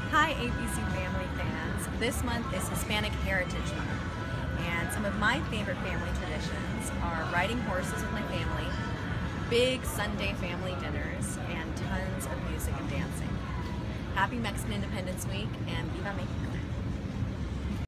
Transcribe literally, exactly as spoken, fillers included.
Hi A B C family fans. This month is Hispanic Heritage Month, and some of my favorite family traditions are riding horses with my family, big Sunday family dinners, and tons of music and dancing. Happy Mexican Independence Week, and Viva Mexico!